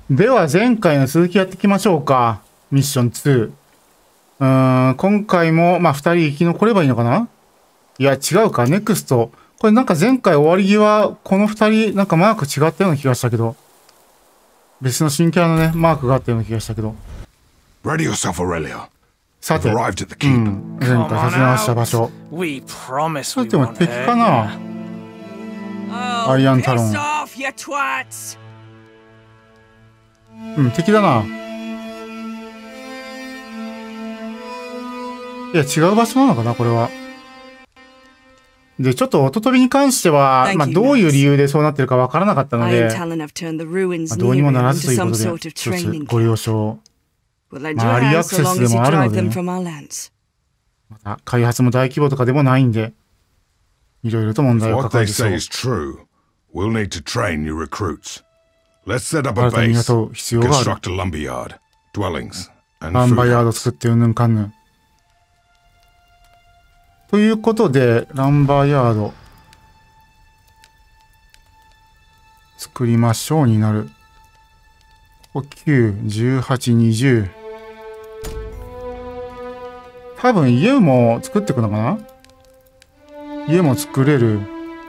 では前回の続きやっていきましょうか。ミッション2。今回も、2人生き残ればいいのかな。いや、違うか。ネクスト。これなんか前回終わり際、この2人、なんかマーク違ったような気がしたけど。別の新キャラのね、マークがあったような気がしたけど。 Ready yourself, Aurelia. さて、 前回立ち直した場所。さても敵かな。アイアンタロン。敵だな。いや、違う場所なのかな、これは。で、ちょっと音飛びに関しては、どういう理由でそうなってるかわからなかったので、どうにもならずということで、一つご了承。アリーアクセスでもあるので、ね、また開発も大規模とかでもないんで、いろいろと問題を抱えてそう。新たに雇う必要がある。ランバヤード作ってうんぬんかんぬん。ということで、ランバーヤード作りましょうになる。9、18、20。多分家も作っていくのかな。家も作れる。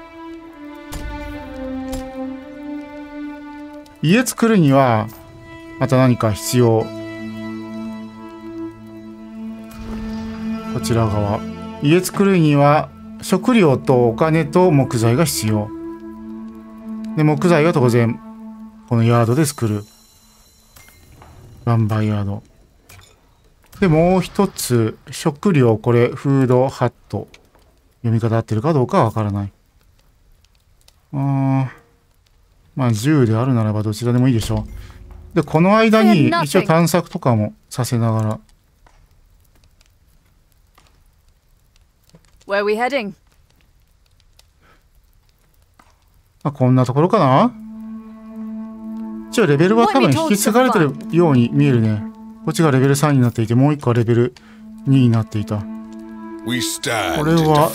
家作るには、また何か必要。こちら側。家作るには食料とお金と木材が必要。で、木材は当然このヤードで作る。ランバーヤード。で、もう一つ食料、これフードハット。読み方合ってるかどうかはわからない。10であるならばどちらでもいいでしょう。で、この間に一応探索とかもさせながら。 Where are we heading? こんなところかな。一応レベルは多分引き継がれてるように見えるね。こっちがレベル3になっていて、もう一個はレベル2になっていた。これは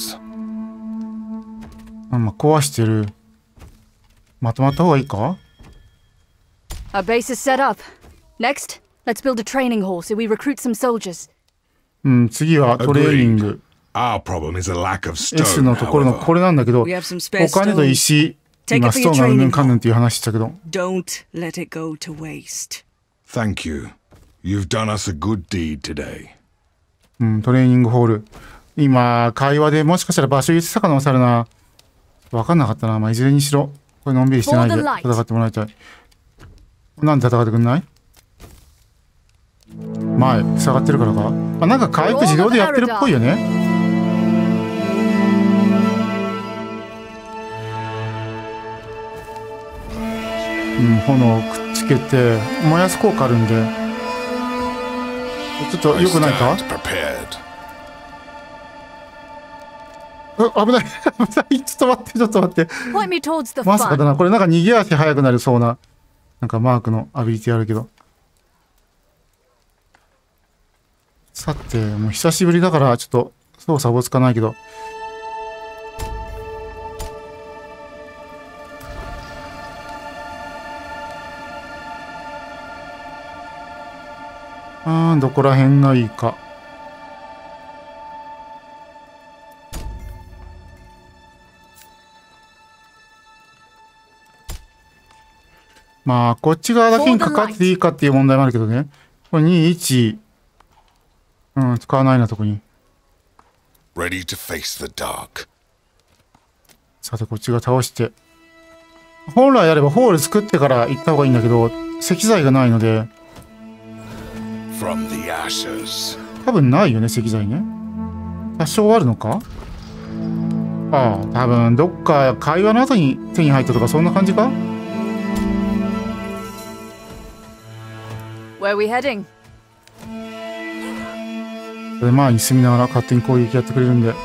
壊してる。まとまった方がいいか。 Our base is set up. Next, let's build a training hall so we recruit some soldiers. 次はトレーニング。S のところのこれなんだけど、お金と石、今ストーンがうんぬんかんぬんっていう話したけど。 Don't let it go to waste. Thank you. You've done us a good deed today. トレーニングホール。今、会話でもしかしたら場所言ってたかな、おさるな。わかんなかったな。いずれにしろ。これのんびりしてないで戦ってもらいたい。なんで戦ってくんない？前、塞がってるからか。なんか回復自動でやってるっぽいよね。炎をくっつけて燃やす効果あるんで、ちょっと良くないか？危ない危ない。ちょっと待って。まさかだな。これなんか逃げ足速くなりそうな、なんかマークのアビリティあるけど。さて、もう久しぶりだからちょっと操作おぼつかないけど。どこら辺がいいか。こっち側だけにかかってていいかっていう問題もあるけどね。これ2、1。使わないな、とこに。さて、こっち側倒して。本来あればホール作ってから行った方がいいんだけど、石材がないので。多分ないよね、石材ね。多少あるのか。多分どっか会話の後に手に入ったとか、そんな感じか。 Where are we heading? それ前に進みながら勝手に攻撃やってくれるんで。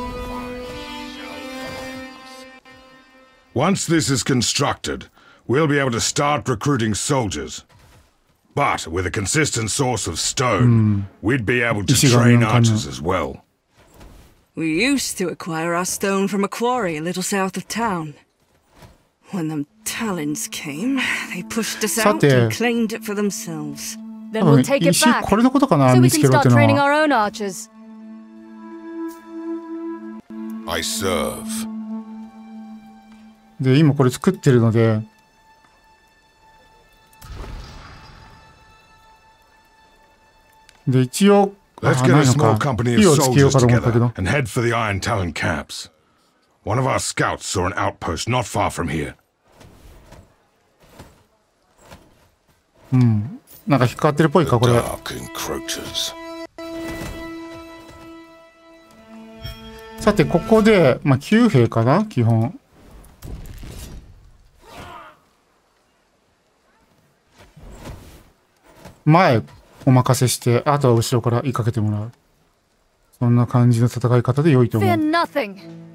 Once this is constructed, we'll be able to start recruiting soldiers. But with a consistent source of stone, we'd be able to train archers as well. We used to acquire our stone from a quarry a little south of town. When them Talons came, they pushed us さ out て、 and claimed it for themselves. Then 多 we'll 分 take it 石 back これのことかな、 so 見 we つ can けろっ start ての training は。 our own archers. I serve. で、今これ作ってるので、で、一応、 Let's あ、 get な a いの small か。 company 火 of をつけよう soldiers かと思ったけ together ど。 and head for the Iron Talon camps. One of our scouts saw an outpost not far from here. なんか引っかかってるっぽいか、これ。 Dark encroachers. さて、ここで、まあ、9兵かな基本。前、お任せして、あとは後ろから追いかけてもらう。そんな感じの戦い方で良いと思 Fear う。 nothing.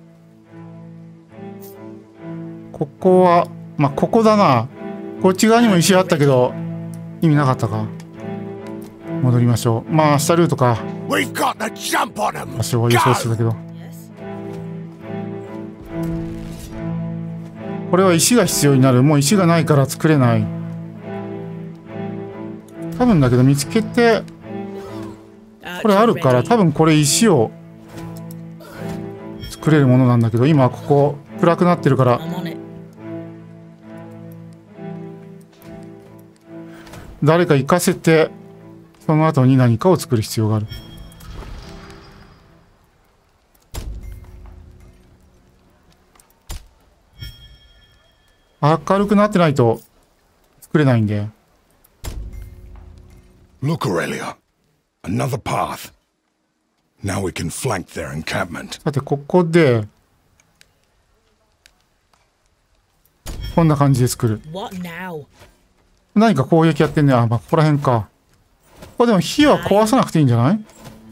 ここは、まあ、ここだな。こっち側にも石あったけど、意味なかったか。戻りましょう。まあ、下ルートか。 We've got the jump on them. 多少は予想してたけど。これは石が必要になる。もう石がないから作れない。多分だけど見つけて、これあるから多分これ石を作れるものなんだけど、今ここ暗くなってるから、誰か行かせてその後に何かを作る必要がある。明るくなってないと作れないんで。 Look, Aurelia. Another path. Now we can flank their encampment. さてここでこんな感じで作る。 What now? 何か攻撃やってんね。あ、まあ、ここら辺か。ここでも火は壊さなくていいんじゃない？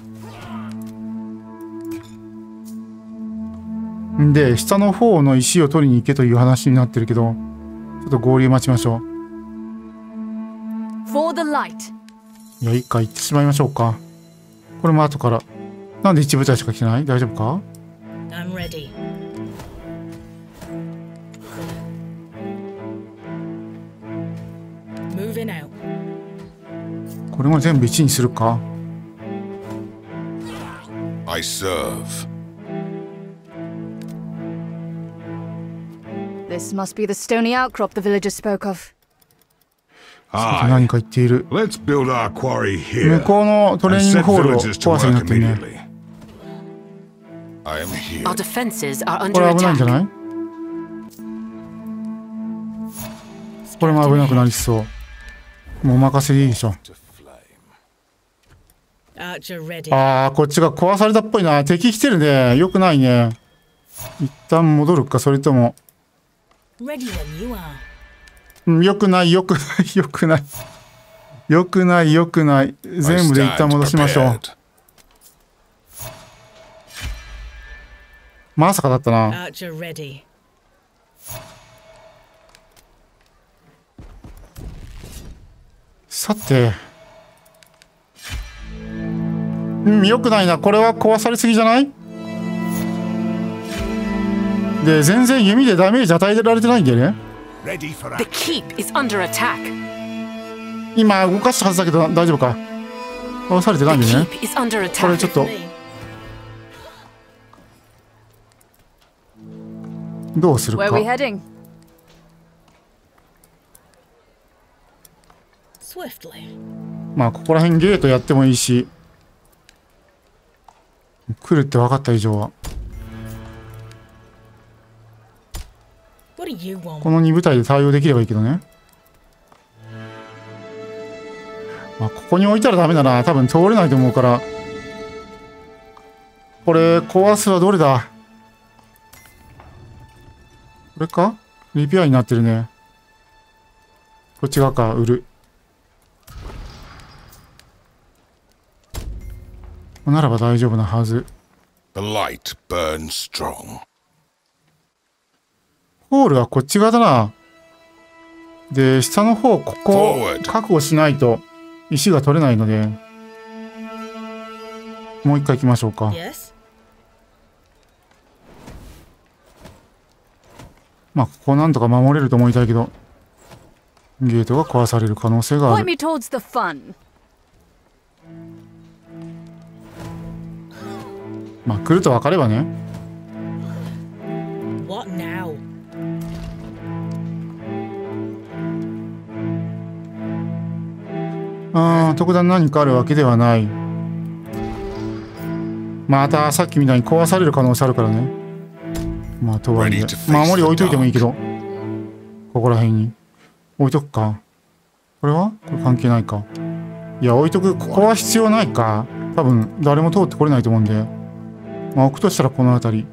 んで、下の方の石を取りに行けという話になってるけど、ちょっと合流待ちましょう。 For the light. いや、一回行ってしまいましょうか。これも後から。なんで一部隊しか来てない？大丈夫か？ I'm ready. Moving out. これも全部1にするか。 I serve. This must be the stony outcrop the villagers spoke of. 何 Aye. か言っている。 Let's build our quarry 向 here こうのトレー and ニング set ホールを villagers to 壊せにな work ってるね。 immediately. I am here. Our defenses are こ under れ危ないんじゃ attack. ない？これも危なくなりそう。もうお任せでいいでしょ。 Archer ready. ああ、こっちが壊されたっぽいな。敵来てるね。よくないね。一旦戻るか、それとも。 Ready when you are. よくない、よくない、よくない。よくない、よくない。 I 全部で一 stand 旦戻しましょう。 prepared. まさかだったな。 Archer ready. さて。よくないな。これは壊されすぎじゃない？で、全然弓でダメージ与えられてないんだよね。 Ready for The action. keep is under attack. 今動かしたはずだけど大丈夫か？倒されてないん The だよね。 keep is under これ attack. ちょっと Me. どうする Where are we か。 heading? Swiftly. まあここら辺ゲートやってもいいし、来るって分かった以上は What do you want? この2部隊で対応できればいいけどね。まあここに置いたらダメだな。多分通れないと思うから。これ壊すはどれだ？これか？リペアになってるね。こっち側か。売る。ならば大丈夫なはず。 The light burns strong. ホールはこっち側だな。で、下の方、ここ Forward. 確保しないと石が取れないので、もう一回行きましょうか。 Yes. まあここなんとか守れると思いたいけど、ゲートが壊される可能性があ Point る。 me towards the fun. まあ来ると分かればね。 What now? 特段何かあるわけではない。またさっきみたいに壊される可能性あるからね。まあとはいえ守り置いといてもいいけど、ここら辺に置いとくか。これはこれ関係ないか。いや置いとく。ここは必要ないか。多分誰も通ってこれないと思うんで、まあ置くとしたらこの辺り。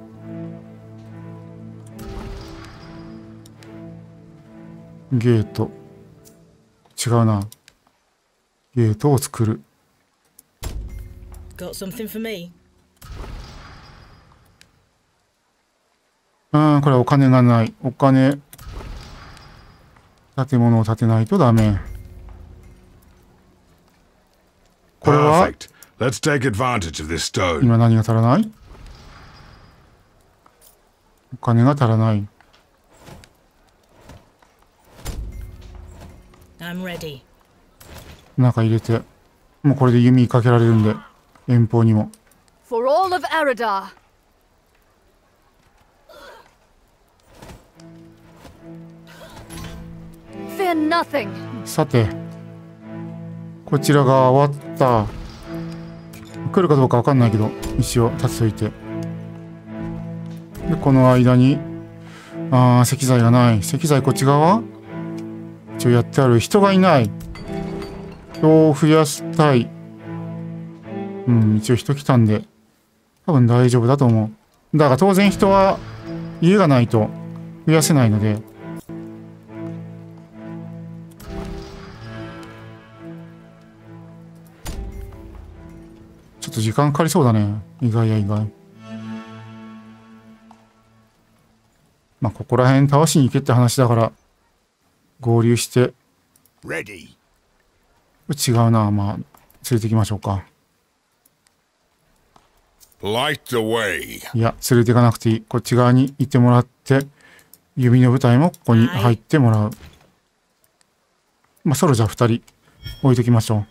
ゲート違うな。ゲートを作る。 Got something for me? これはお金がない。お金、建物を建てないとダメ。これは Perfect. Let's take advantage of this stone. 今何が足らない？お金が足らない。 I'm ready. 中入れて、もうこれで弓かけられるんで、遠方にも。 For all of Eridar. Fear nothing. さて、こちらが終わった。来るかどうかわかんないけど、石を立てといて。で、この間に、石材がない。石材こっち側？一応やってある。人がいない。人を増やしたい。一応人来たんで、多分大丈夫だと思う。だから当然人は家がないと増やせないので、ちょっと時間かかりそうだね。意外や意外。まあここら辺倒しに行けって話だから合流して。 Ready. 違うな。まあ連れて行きましょうか。 Light the way. いや連れて行かなくていい。こっち側に行ってもらって、弓の部隊もここに入ってもらう。まあソルジャー2人置いときましょう。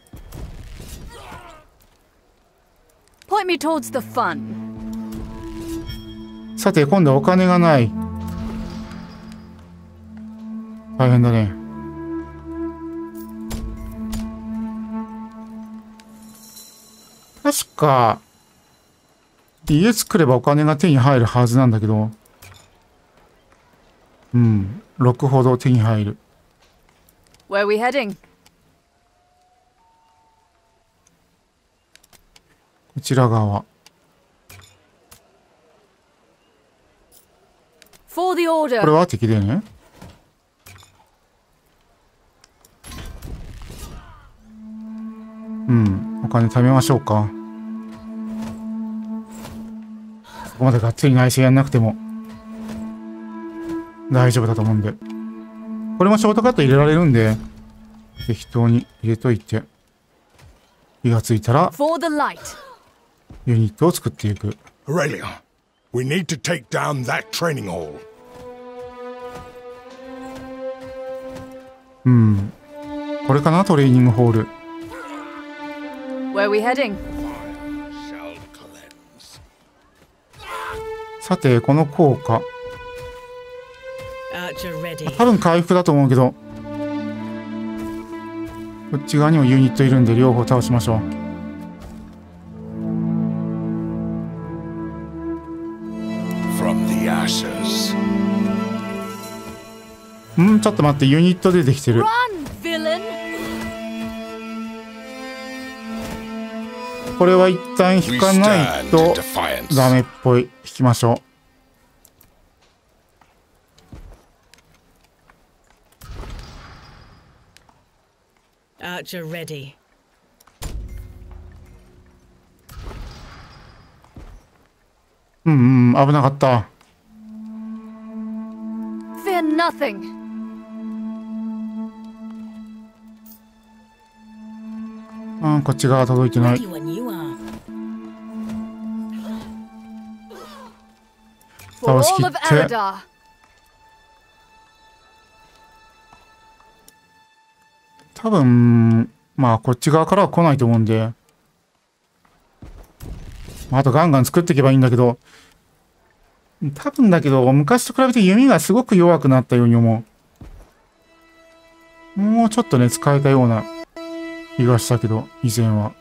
Point me towards the fun. さて今度はお金がない。大変だね。確か家作ればお金が手に入るはずなんだけど、6ほど手に入る。 Where are we heading? こちら側。 For the これ order. は敵でね。お金貯めましょうか。そこまでがっつり内政やんなくても大丈夫だと思うんで。これもショートカット入れられるんで、適当に入れといて、火がついたら For the light. ユニットを作っていく。 Aurelia, we need to take down that training hall. これかな、トレーニングホール。 Where are we heading? Shall cleanse. さてこの効果 Archer ready. 多分回復だと思うけど、こっち側にもユニットいるんで両方倒しましょう。 From the ashes. ちょっと待って、ユニット出てきてる。 Run, villain! これは一旦引かない We と stand in defiance. ダメっぽい。引きましょう。 Archer ready. 危なかった。 Fear nothing. こっち側届いてない。 Ready when you are. For was all of hit. Eridar. 多分まあこっち側からは来ないと思うんで、あとガンガン作っていけばいいんだけど、多分だけど昔と比べて弓がすごく弱くなったように思う。もうちょっとね使えたような気がしたけど、以前は。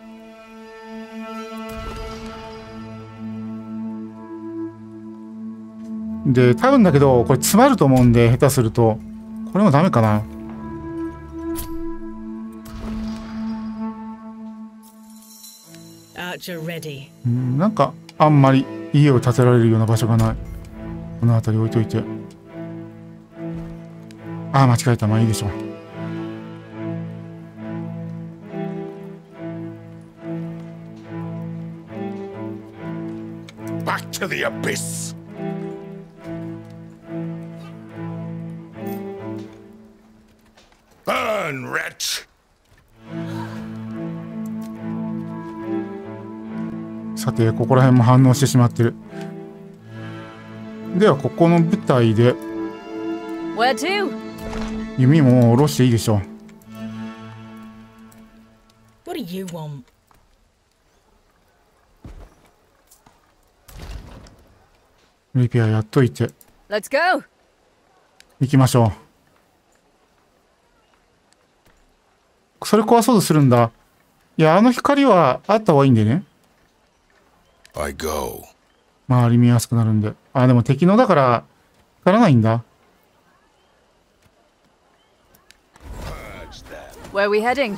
で多分だけどこれ詰まると思うんで、下手するとこれもダメかな。なんかあんまり家を建てられるような場所がない。この辺り置いといて。ああ間違えた。まあいいでしょう。 Back to the abyss. Burn, wretch. さてここら辺も反応してしまってる。ではここの舞台で Where to? 弓も下ろしていいでしょう。 What do you want? リペアやっといて Let's go. 行きましょう。それ壊そうとするんだ。いやあの光はあった方がいいんでね。 I go. 周り見やすくなるんで。あでも敵のだから光らないんだ。 Where are we heading?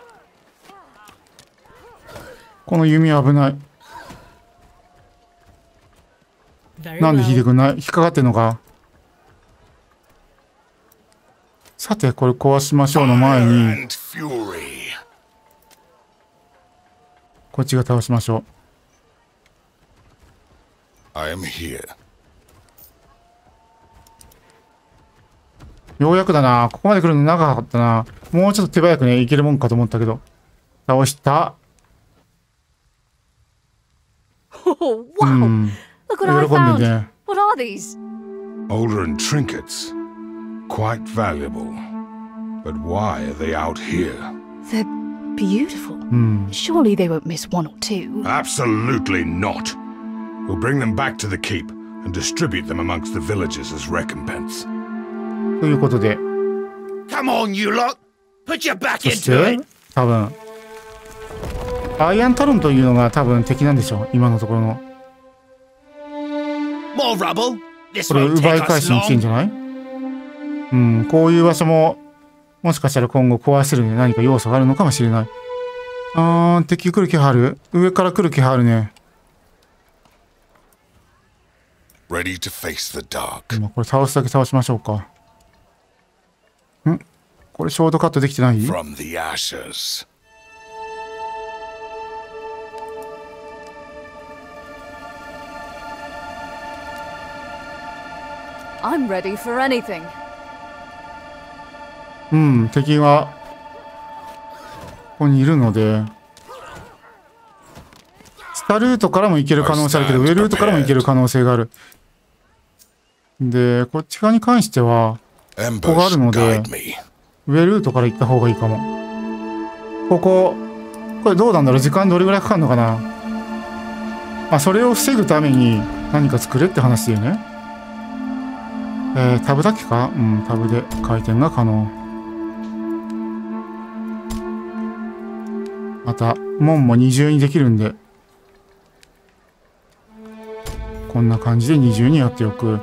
この弓危ない。 Very なんで引いて well. くんない？引っかかってんのか。さてこれ壊しましょうの前 Fire に and fury. こっちが倒しましょ I am here. う。ようやくだな。ここまで来るの長かったな。もうちょっと手早くねいけるもんかと思ったけど。倒した。 Oh う wow! ん。 Look what I 喜ん found. でね。 What are these? Older trinkets. Quite valuable. But why are they out here? They're beautiful. うん。 Surely they won't miss one or two. Absolutely not. We'll bring them back to the keep and distribute them amongst the villagers as recompense. ということで、 Come on, you lot. Put your back そし into て it. 多分アイアンタロンというのが多分敵なんでしょう。今のところの。 More rubble. This これ won't 奪い take 返 us しに来てん long. じゃない？うん、こういう場所ももしかしたら今後壊せるね何か要素があるのかもしれない。敵来る気配ある？上から来る気配あるね。 Ready to face the dark. 今これ倒すだけ倒しましょうか。ん？これショートカットできてない？ From the ashes. I'm ready for anything. うん、敵がここにいるので、下ルートからも行ける可能性あるけど、上ルートからも行ける可能性がある。で、こっち側に関しては、ここがあるので、 Guide me. 上ルートから行った方がいいかも。これどうなんだろう？時間どれぐらいかかるのかな？まあ、それを防ぐために何か作れって話だよね。タブだけか？うん、タブで回転が可能。また、門も二重にできるんで、こんな感じで二重にやっておく。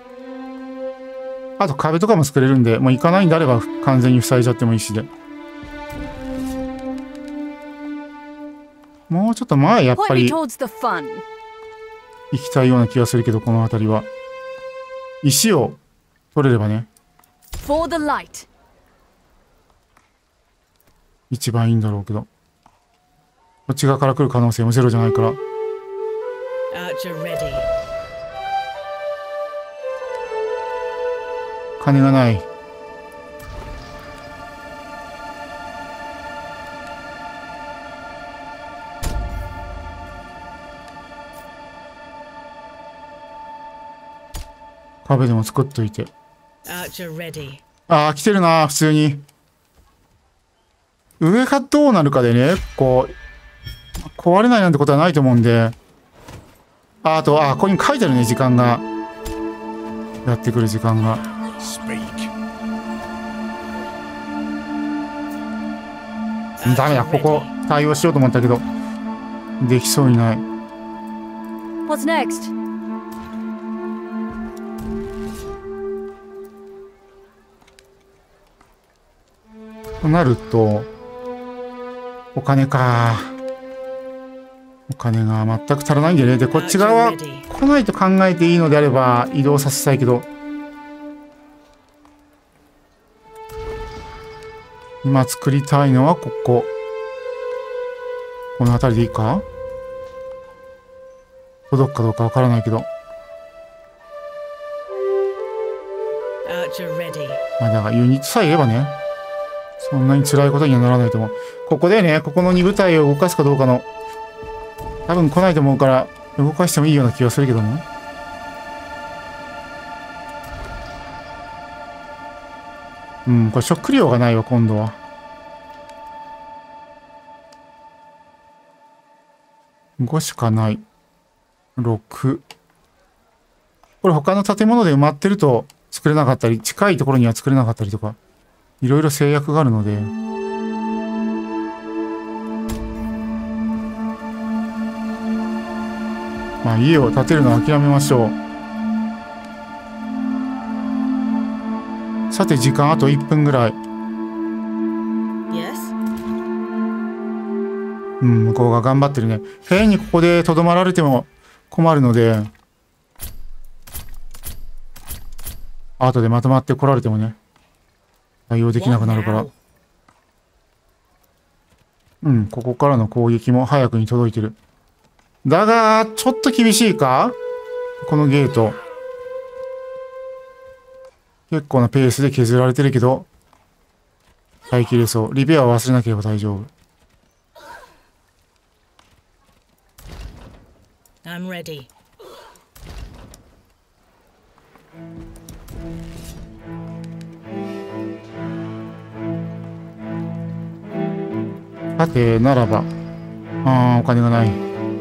あと壁とかも作れるんで、もう行かないんであれば完全に塞いじゃってもいいしで。もうちょっと前やっぱ Point me り towards the fun. 行きたいような気がするけど、この辺りは。石を取れればね、 For the light. 一番いいんだろうけど。こっち側から来る可能性もゼロじゃないから。 Archer ready. 金がない。壁でも作っといて。 Archer ready. ああ、来てるな、普通に。 上がどうなるかでね、こう、壊れないなんてことはないと思うんで。あと、ここに書いてあるね、時間が。やってくる時間が。ダメだ、ここ対応しようと思ったけど、できそうにない。 What's next? となると、お金か。お金が全く足らないんだよね。で、こっち側は来ないと考えていいのであれば移動させたいけど、今作りたいのはここ。この辺りでいいか？届くかどうかわからないけど。まあだからユニットさえいればね、そんなに辛いことにはならないと思う。ここでね、ここの2部隊を動かすかどうかの、多分来ないと思うから動かしてもいいような気がするけどね。うん、これ食料がないわ、今度は。5しかない。6。これ他の建物で埋まってると作れなかったり、近いところには作れなかったりとか、いろいろ制約があるので。まあ家を建てるのは諦めましょう。さて時間あと1分ぐらい。うん、向こうが頑張ってるね。変にここでとどまられても困るので、後でまとまって来られてもね、対応できなくなるから。うん、ここからの攻撃も早くに届いてる。だが、ちょっと厳しいか？このゲート。結構なペースで削られてるけど、耐えきれそう。リペアは忘れなければ大丈夫。 I'm ready. さて、ならば。お金がない。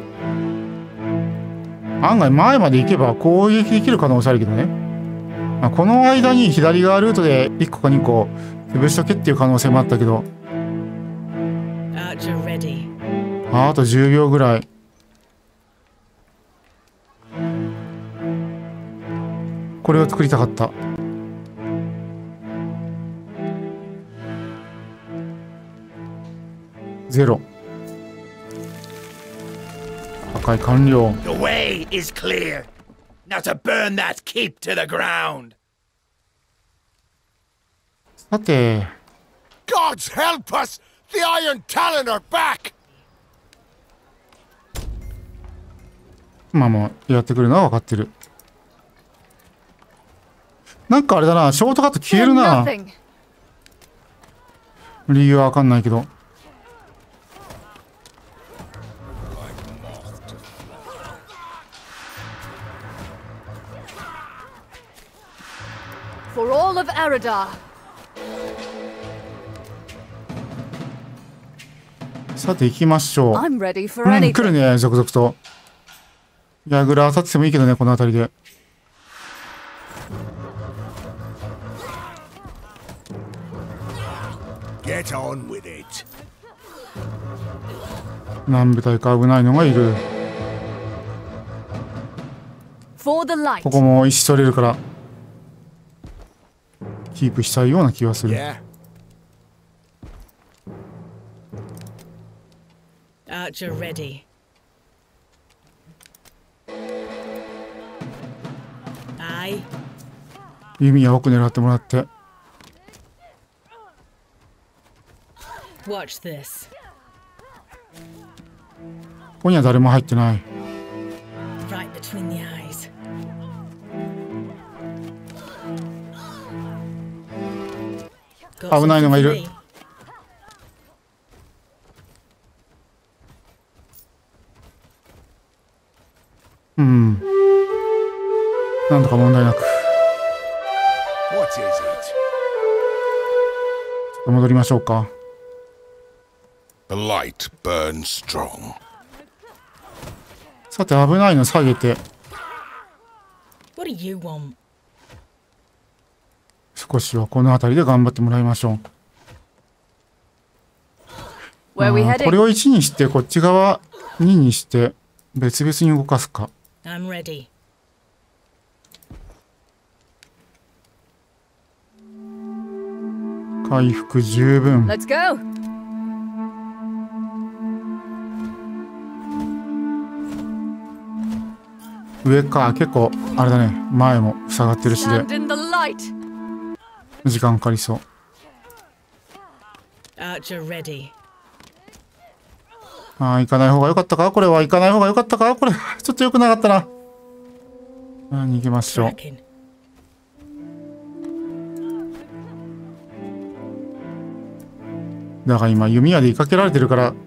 案外前まで行けば攻撃できる可能性あるけどね。この間に左側ルートで1個か2個潰しとけっていう可能性もあったけど。あと10秒ぐらい。これを作りたかった。0。破壊完了。 The way is clear. Now to burn that keep to the ground. さて。 Gods help us! The Iron Talon are back! まあもうやってくるのは分かってる。なんかあれだな、ショートカット消えるな。理由は分かんないけど。 For all of Eridar. さて行きましょう。 I'm ready for anything. 来るね、続々と。ヤグラ当たっててもいいけどね、この辺りで。 Get on with it. 何部隊か危ないのがいる。 For the light. ここも石取れるからキープしたいような気がする。 Yeah. Archer ready. Aye. 弓は奥狙ってもらって。 Watch this. ここには誰も入ってない。 Right between the eyes. 危ないのがいる。うん。なんとか問題なく。 What is it? 戻りましょうか。 The light burns strong. さて危ないの下げて What do you want? 少しはこの辺りで頑張ってもらいましょう。 Where are we これ heading? を1にしてこっち側2にして別々に動かすか。 I'm ready. 回復十分。 Let's go. 上か結構あれだね、前も塞がってるしで Stand in the light. 時間かかりそう。 Archer ready. 行かない方が良かったか、これは行かない方が良かったか、これちょっと良くなかったな。逃げましょう。 Tracking. だから今弓矢で追いかけられてるから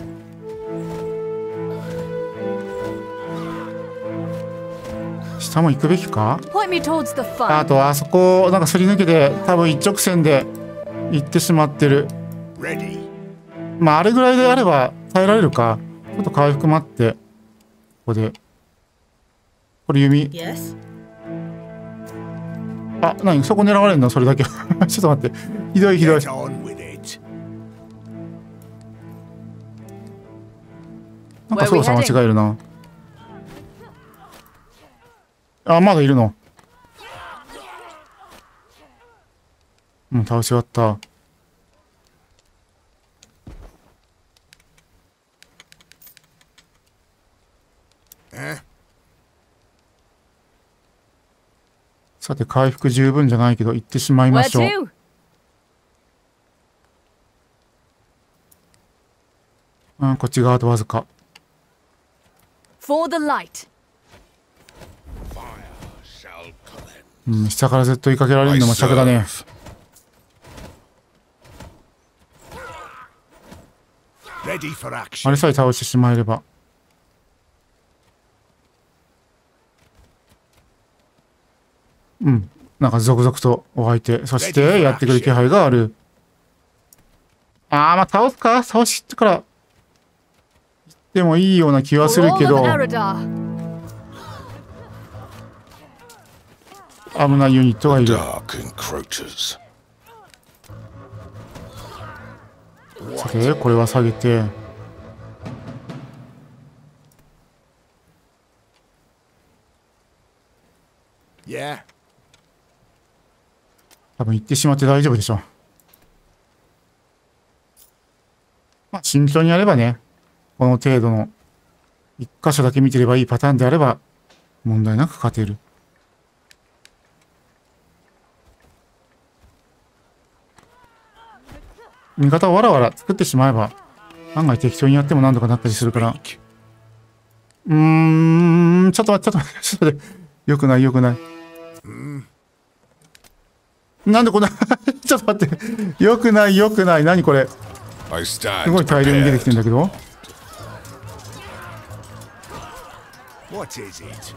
下も行くべきか。 Point me towards the あ fun. とあそこをなんかすり抜けて多分一直線で行ってしまってる。 Ready. まああれぐらいであれば耐えられるか。ちょっと回復待って、ここでこれ弓 Yes? 何そこ狙われるのそれだけちょっと待って、ひどいひどい。 Get on with it. なんか操作間違えるな。まだいるの。倒し終わった。さて回復十分じゃないけど行ってしまいま Where しょう。 to? こっち側とわずか。 For the light. Shall cleanse. 下からずっと追いかけられるのも尺だね。 Ready for あ action. れさえ倒してしまえれば。なんか続々とお相手、そしてやってくる気配がある。まあ倒すか、倒してからでもいいような気はする For け all ど of Eridar. 危ないユニットがいる。 Dark encroaches. さてこれは下げて、 Yeah. 多分行ってしまって大丈夫でしょう。まあ慎重にやればね、この程度の一箇所だけ見てればいいパターンであれば問題なく勝てる。味方をわらわら作ってしまえば案外適当にやっても何とかなったりするから。ちょっと待って、ちょっと待って、ちょっと待って。よくない、よくない。なんでこんなちょっと待って。よくない、よくない。何これ。 I stand すごい大量に出てきてん prepared. だけど。 What is it?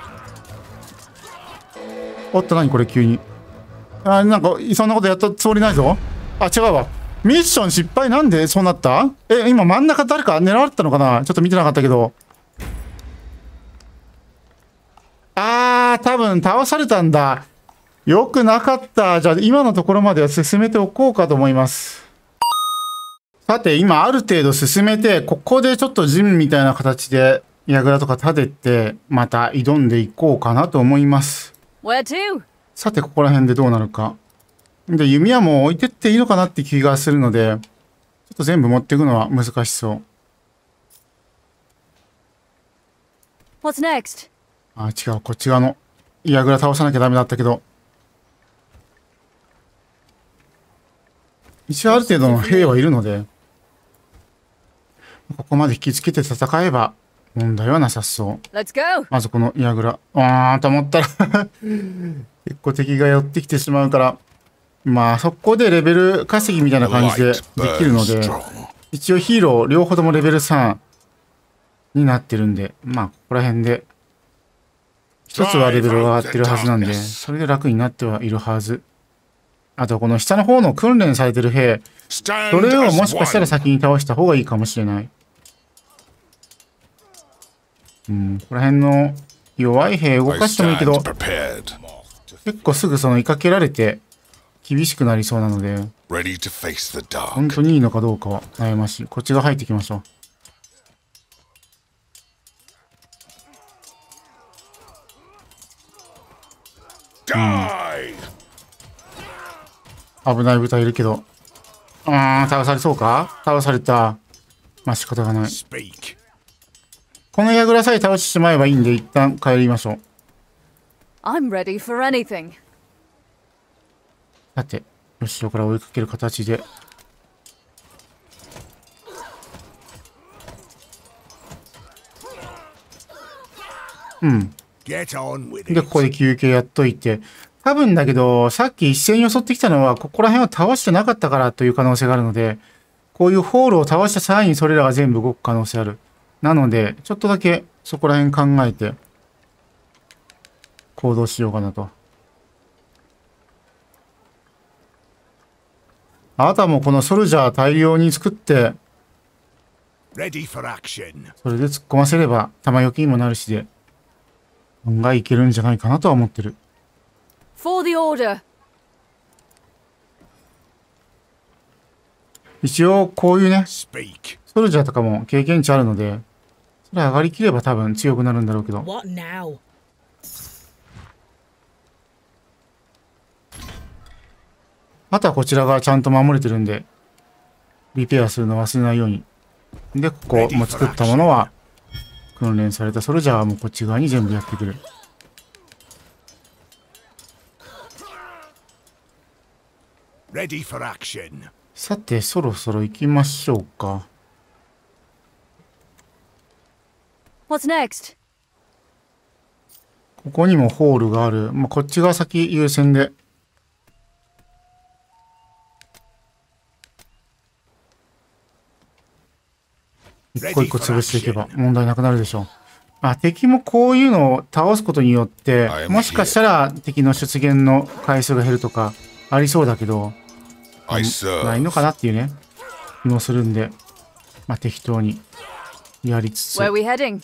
おっと、何これ急に。なんか、そんなことやったつもりないぞ。違うわ。ミッション失敗なんでそうなった？今真ん中誰か狙われてたのかな？ちょっと見てなかったけど。多分倒されたんだ。よくなかった。じゃあ今のところまでは進めておこうかと思います。さて今ある程度進めて、ここでちょっとジムみたいな形で櫓とか立てて、また挑んでいこうかなと思います。 Where to? さてここら辺でどうなるか。で、弓矢も置いてっていいのかなって気がするので、ちょっと全部持っていくのは難しそう。 What's next? 違う、こっち側の櫓倒さなきゃダメだったけど。一応ある程度の兵はいるので、ここまで引きつけて戦えば問題はなさそう。 Let's go. まずこの櫓。と思ったら結構敵が寄ってきてしまうから、まあそこでレベル稼ぎみたいな The 感じで light できるの burns で、 strong. 一応ヒーロー両方ともレベル3になってるんで、まあここら辺で一つはレベルが上がってるはずなんで、それで楽になってはいるはず。 あとこの下の方の訓練されてる兵、そ Stand れを as もしかしたら one. 先に倒した方がいいかもしれない。ここら辺の弱い兵動 I かしてもいいけど、 stand prepared, 結構すぐその追いかけられて厳しくなりそうなので、 ready to face the 本 dark. 当にいいのかどうかは悩ましい。こっちが入ってきましょ Die! う。危ない部隊いるけど。倒されそうか？倒された。まあ仕方がない。 Speak. この櫓さえ倒してしまえばいいんで、一旦帰りましょう。 I'm ready for anything. さて、後ろから追いかける形で。 Get on with で、 it. ここで休憩やっといて。多分だけど、さっき一斉に襲ってきたのは、ここら辺を倒してなかったからという可能性があるので、こういうホールを倒した際にそれらが全部動く可能性ある。なので、ちょっとだけそこら辺考えて、行動しようかなと。あとはもうこのソルジャー大量に作って、 Ready for action. それで突っ込ませれば、弾よきにもなるしで、案外いけるんじゃないかなとは思ってる。 For the order. 一応、こういうね、 Speak. ソルジャーとかも経験値あるので、それ上がりきれば多分強くなるんだろうけど。 What now? あとはこちらがちゃんと守れてるんで、リペアするの忘れないように。で、ここも作ったものは、訓練されたソルジャーはもうこっち側に全部やってくる。 Ready for action. さて、そろそろ行きましょうか。 What's next? ここにもホールがある。まあ、こっちが先優先で。一個一個潰していけば問題なくなるでしょう。あ、敵もこういうのを倒すことによって、もしかしたら敵の出現の回数が減るとかありそうだけど、 I ない serve. のかなっていうね、気もするんで、まあ適当にやりつつ、 Where are we heading?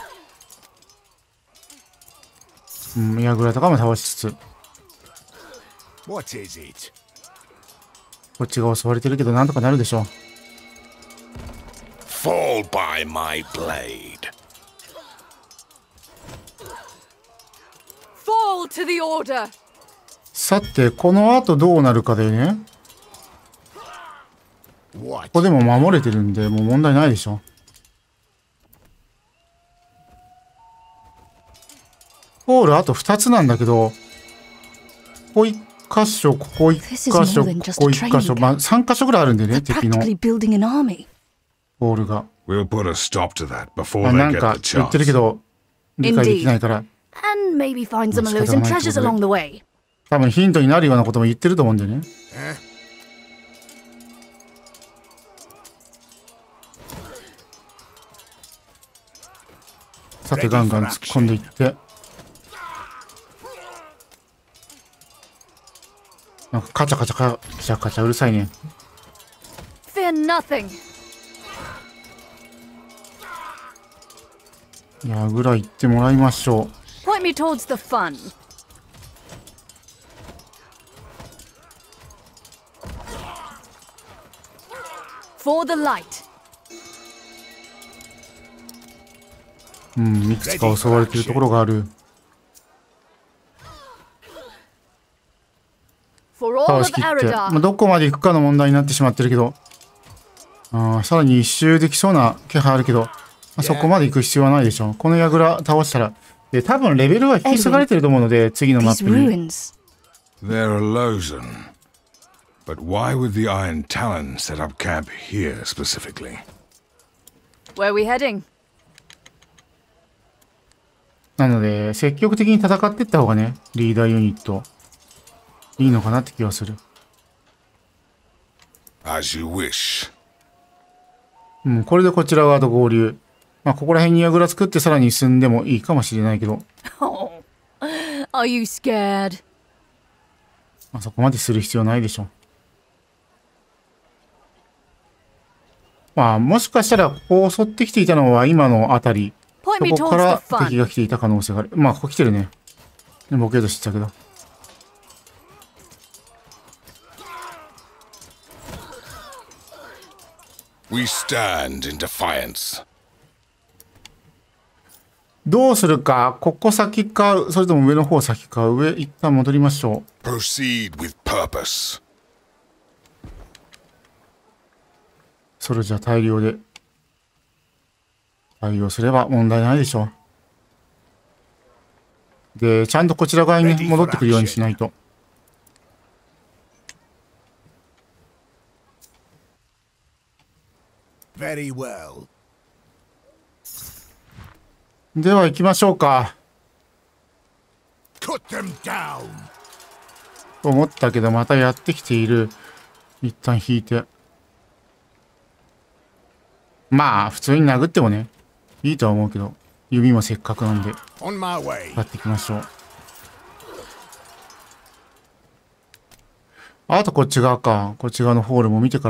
櫓とかも倒しつつ、 What is it? こっちが襲われてるけどなんとかなるでしょう。 Fall by my blade. Fall to the order. さて、この後どうなるかだよね。 What? ここでも守れてるんで、もう問題ないでしょ。ホールあと2つなんだけど、ここ1箇所、ここ1箇所、ここ1箇所、まあ3箇所ぐらいあるんでね、 They're 敵の practically building an army. ホールが。 We'll put a stop to that あ before な they ん get か the 言ってるけ chance. ど、理解できないから、 And maybe find some Let's elusive go down treasures to the- along the way. 多分ヒントになるようなことも言ってると思うんだよね。 さて、ガンガン突っ込んでいって。なんかカチャカチャカチャカチャうるさいね。 Fear nothing. やぐら行ってもらいましょ Point me towards the fun. For the light. う。いくつか襲われてるところがある。 For all 倒 of しきって、まあ、 Eridar. どこまで行くかの問題になってしまってるけど、さらに一周できそうな気配あるけど、まあ、そこまで行く必要はないでしょう。この櫓倒したら、で多分レベルは引き継がれてると思うので、次のマッ These プに。 ruins. They're a Lozan. But why would the Iron Talon set up camp here specifically? Where are we heading? なので、積極的に戦っていった方がね、リーダーユニット、いいのかなって気がする。 As you wish. これでこちら側と合流。まあ、ここら辺に櫓作ってさらに進んでもいいかもしれないけど。 Oh, are you scared? あそこまでする必要ないでしょ。まあ、もしかしたら、こう襲ってきていたのは今のあたり。 Point me そこか towards ら the fun. 敵が来ていた可能性がある。まあ、ここ来てるね。ボケと知ったけど。 We stand in defiance. どうするか、ここ先か、それとも上の方先か、上一旦戻りましょう。 Proceed with purpose. それじゃ大量で対応すれば問題ないでしょう。で、ちゃんとこちら側にね、戻ってくるようにしないと。 Very well. では行きましょうか。 Cut them down. と思ったけど、またやってきている。一旦引いて。まあ、普通に殴ってもね、いいとは思うけど、指もせっかくなんで、 On my way. やっていきましょう。あとこっち側か。こっち側のホールも見てから。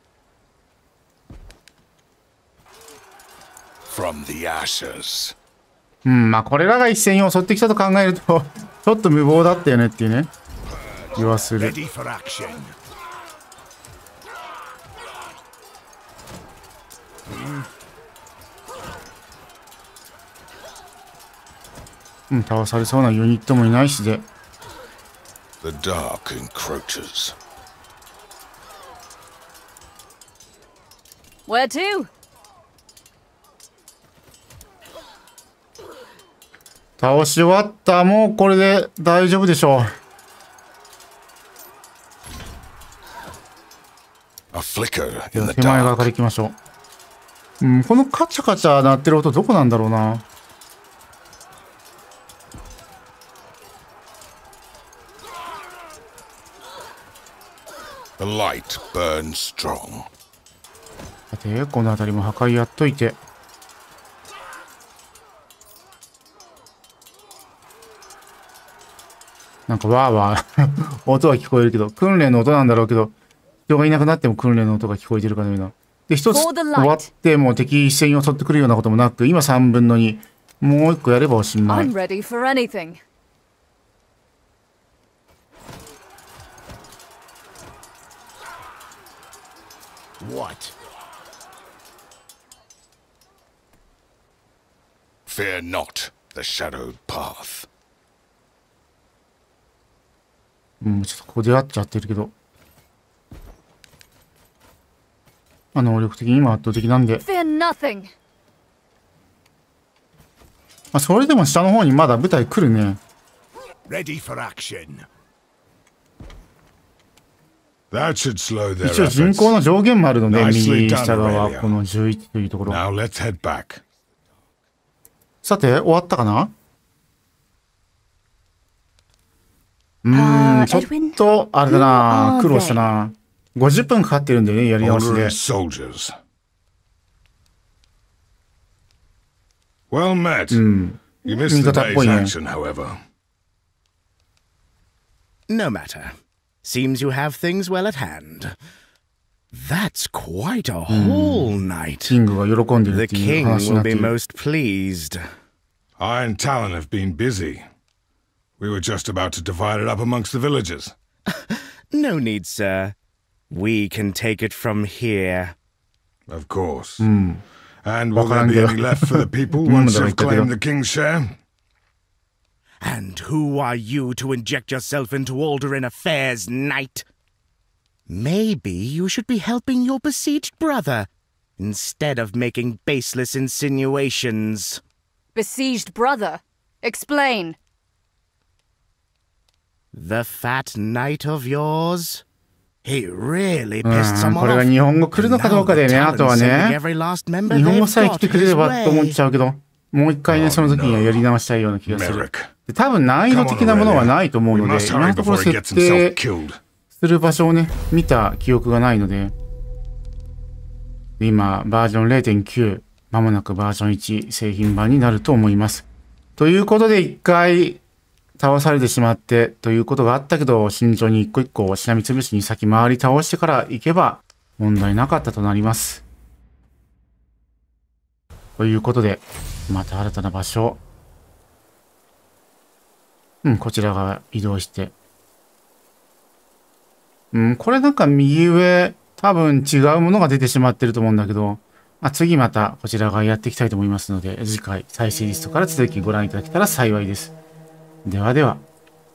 From the ashes. うん、まあこれらが一斉に襲ってきたと考えると、ちょっと無謀だったよねっていうね、気はする。 Ready for action. うん、倒されそうなユニットもいないしで。 The dark encroaches. Where to? 倒し終わった。もうこれで大丈夫でしょう。 A flicker で in は the 手前側 dark. から行きましょう。うん、このカチャカチャ鳴ってる音どこなんだろうな。 The light burns strong. さて、この辺りも破壊やっといて。なんかわーわー音は聞こえるけど、訓練の音なんだろうけど、人がいなくなっても訓練の音が聞こえてるかのような。で、一つ For the 終わ light. っても敵一斉に襲ってくるようなこともなく、今3分の2。もう一個やればおしまい I'm。ready for anything. What? Fear not the shadowed path. うん、ちょっとここでやっちゃってるけど。能力的に今圧倒的なんで。 Fear nothing. あ、それでも下の方にまだ舞台来るね。 Ready for action. That should slow their 一応人 efforts. 口の上限もあるので、 Nicely 右 done, 下側、 Aurelia. この11というところ。 Now let's head back. さて、終わったかな。ちょっ Edwin? と、あれだ Who な are 苦労したな50分かかってるんだよね、やり直し Order で and。soldiers. Well met. You missed the 味方っぽ day's いね。 action, however. No matter. Seems you have things well at hand. That's quite a whole night. キングが喜んでる The っていう king 話にな will ってい be る。 most pleased. I and Talon have been busy. We were just about to divide it up amongst the villagers. No need, sir. We can take it from here. Of course. And will there be Bakaran any left for the people うん once だから言 you've ったけど。 claimed the king's share? And who are you to inject yourself into Alderan affairs, knight? Maybe you should be helping your besieged brother, instead of making baseless insinuations. Besieged brother. Explain. The fat knight of yours? He really pissed こ someone れが off. 日本語来るのかどうかでね、あとは Talon's ね sending。every last member 日本語 they've さえ来て got くれれ his ばと思っ way. ちゃうけど、もう一回ね、その時にはやり直したいような気がする。 Merrick. で多分難易度 Come on, 的なものは Aurelia. ないと思う We ので、 must 今 hurry のところ before he 設 gets himself 定 killed. する場所をね、見た記憶がないので、今、バージョン 0.9、まもなくバージョン1製品版になると思います。ということで、一回、 倒されてしまってということがあったけど、慎重に一個一個しらみつぶしに先回り倒してから行けば問題なかったとなります。ということで、また新たな場所。こちら側移動して。これなんか右上、多分違うものが出てしまってると思うんだけど、次またこちら側やっていきたいと思いますので、次回再生リストから続きご覧いただけたら幸いです。ではでは。